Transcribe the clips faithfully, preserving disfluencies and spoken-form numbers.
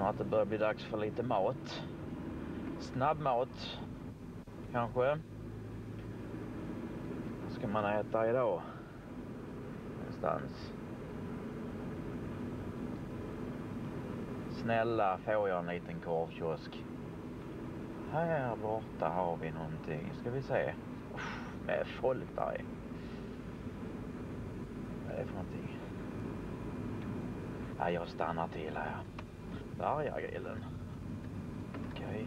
att det börjar bli dags för lite mat. Snabbmat kanske. Vad ska man äta idag? Någonstans. Snälla, får jag en liten korvkiosk? Här borta har vi någonting. Ska vi se. Uff, med folk där i. Vad är det för någonting? Ja, jag stannar till här. Bergagrillen. Okej. Okay.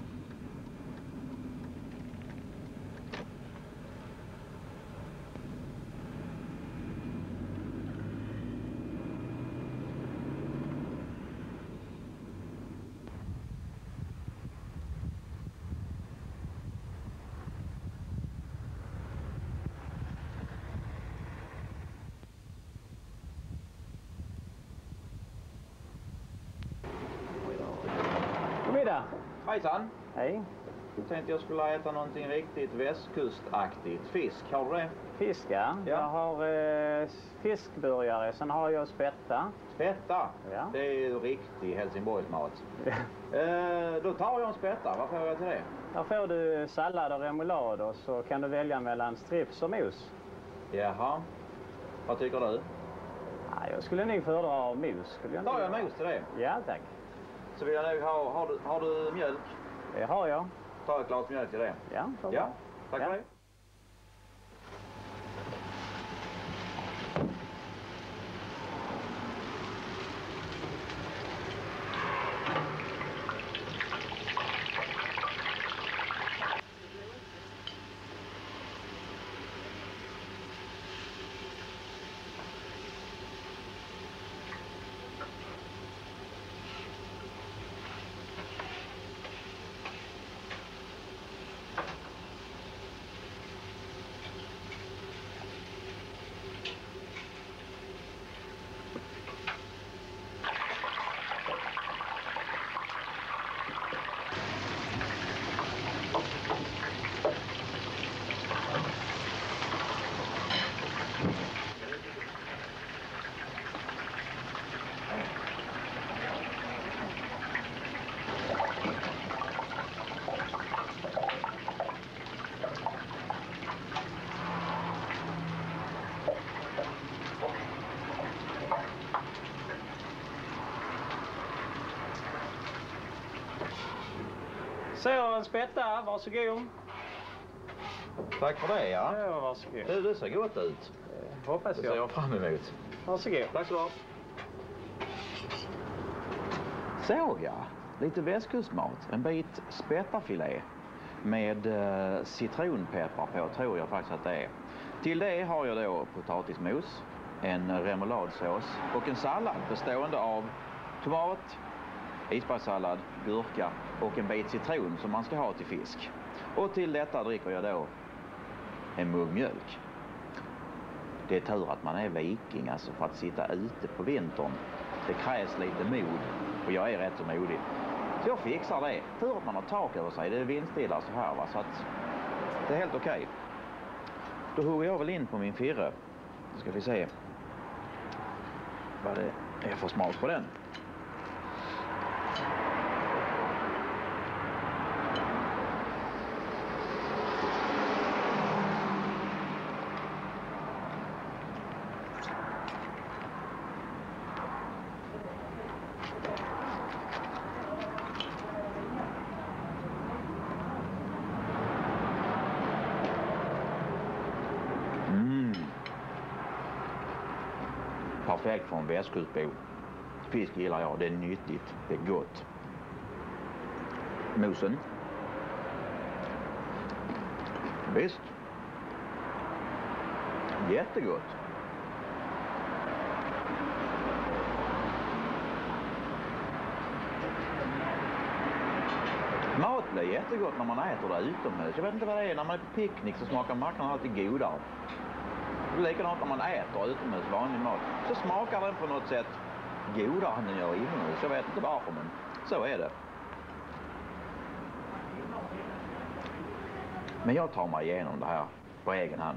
Middag. Hejsan. Hej. Jag tänkte jag skulle äta någonting riktigt västkustaktigt. Fisk, har du det? Fisk, ja. Ja. Jag har eh, fiskburgare, sen har jag spätta. Spätta? Ja. Det är ju riktig Helsingborgsmat. eh, då tar jag en spätta. Vad får jag till det? Där får du sallad och remoulad och så kan du välja mellan strips och mos. Jaha. Vad tycker du? Ja, jag skulle nog föredra mos. Skulle jag Tar nog jag göra. mos till det? Ja, tack. Så vill jag nog ha... Har du, har du mjölk? Det har jag. Tar ett glas mjölk till det? Ja, Ja, bra. tack Ja. för det. Så, en spätta. Varsågod. Tack för det, ja. Ja, varsågod. Du, det ser gott ut. Eh, hoppas Det ser jag. jag fram emot. Varsågod. Tack så mycket. Så ja, lite västkustmat. En bit spättafilé med eh, citronpeppar på, tror jag faktiskt att det är. Till det har jag då potatismos, en remouladsås och en sallad bestående av tomat, isbergssallad, gurka och en bit citron som man ska ha till fisk. Och till detta dricker jag då en mugg mjölk. Det är tur att man är viking, alltså, för att sitta ute på vintern. Det krävs lite mod och jag är rätt så modig. Så jag fixar det. Tur att man har tak över sig. Det är vindstilla så här, va? Så att det är helt okej. Okay. Då hugger jag väl in på min firre. Då ska vi se vad det är för smak på den. Perfekt för en västkustbo. Fisk gillar jag, det är nyttigt, det är gott. Mosen. Visst. Jättegott. Mat blir jättegott när man äter det utomhus. Jag vet inte vad det är, när man är på picknick så smakar mackan alltid godare. Det är likadant när man äter utomhus vanlig mat. Så smakar den på något sätt godare än den gör inomhus. Jag vet inte varför, men så är det. Men jag tar mig igenom det här på egen hand.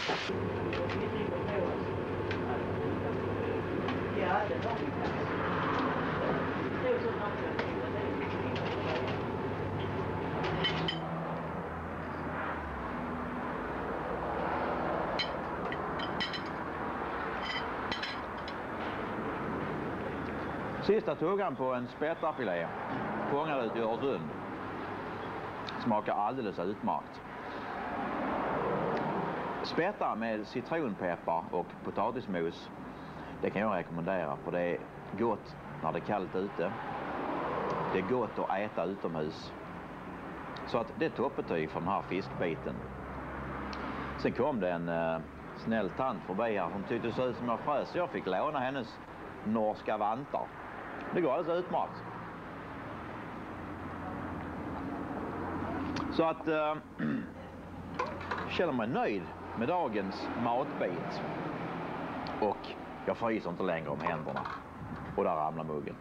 Sista tuggan på en spettarfilé, fångad ut i Öresund. Smakar alldeles utmärkt. Spettar med citronpeppar och potatismos, det kan jag rekommendera, för det är gott när det är kallt ute. Det är gott att äta utomhus. Så att det är toppbetyg för den här fiskbiten. Sen kom det en eh, snäll tant förbi här som tyckte det såg ut som jag frös, så jag fick låna hennes norska vantar. Det går alldeles utmärkt. Så att eh, känner mig nöjd med dagens matbit. Och jag fryser inte längre om händerna. Och där ramlar muggen.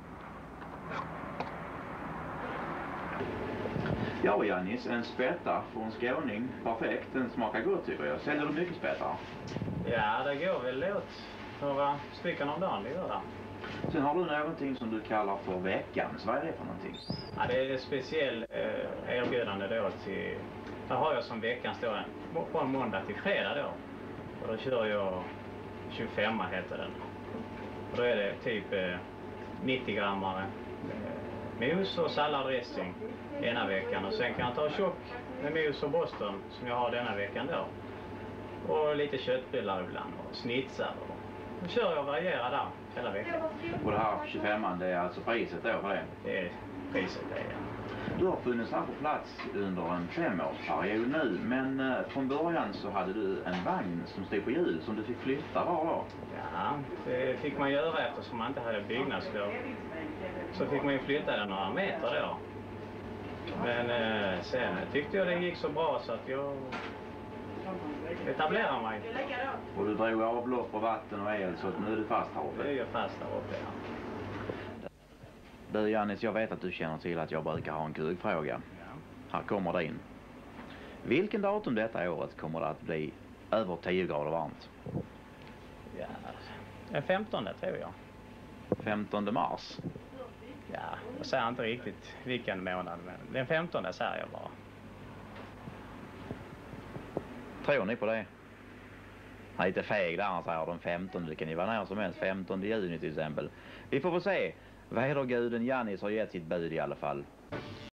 Ja, Jannis, en spätta från skåning. Perfekt, den smakar gott tycker jag. Säljer du mycket spättar? Ja, det går väl åt några stycken om dagen, det gör det. Sen har du någonting som du kallar för veckans. Vad är det för någonting? Ja, det är ett speciellt eh, erbjudande då till... Där har jag som veckans då från måndag till fredag då. Och då kör jag tjugofem heter den. Och då är det typ eh, nittio grammare eh, mos och salladressing ena veckan. Och sen kan jag ta tjock med mos och Boston som jag har denna veckan då. Och lite köttbullar ibland och snitsar. Och då kör jag varierar där hela veckan. Och det här tjugofemman, det är alltså priset då för det? Det är priset det är. Du har funnits här på plats under en femårsperiod nu, men eh, från början så hade du en vagn som stod på hjul som du fick flytta var då? Ja, det fick man göra eftersom man inte hade byggnadslov. Så fick man ju flytta den några meter då. Men eh, sen tyckte jag det gick så bra så att jag etablerade mig. Och du drog avlopp och vatten och el så att nu är du fast här uppe? Nu är jag fast här uppe, ja. Du Jannis, jag vet att du känner till att jag brukar ha en kuggfråga. Ja. Här kommer det in. Vilken datum detta året kommer det att bli över tio grader varmt? Ja, den femtonde tror jag. femtonde mars? Ja, jag säger inte riktigt vilken månad, men den femtonde säger jag bara. Tror ni på det? Han är lite feg där, han säger den femtonde. Det kan ju vara när som helst, femtonde juni till exempel. Vi får få se. Väderguden Jannis har gett sitt bud i alla fall.